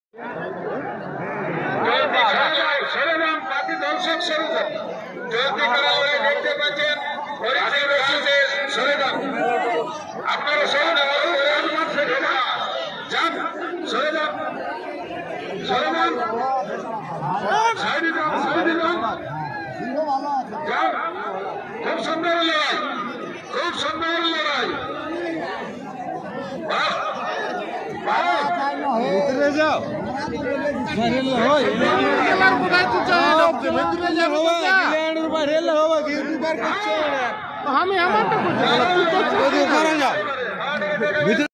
দর্শক জয়ন্তী খেলা দেখতে পাচ্ছেন আপনারা যান সরে যান খুব সুন্দর লড়াই, খুব সুন্দর লড়াই। ভিতরে যাও, আমি আমার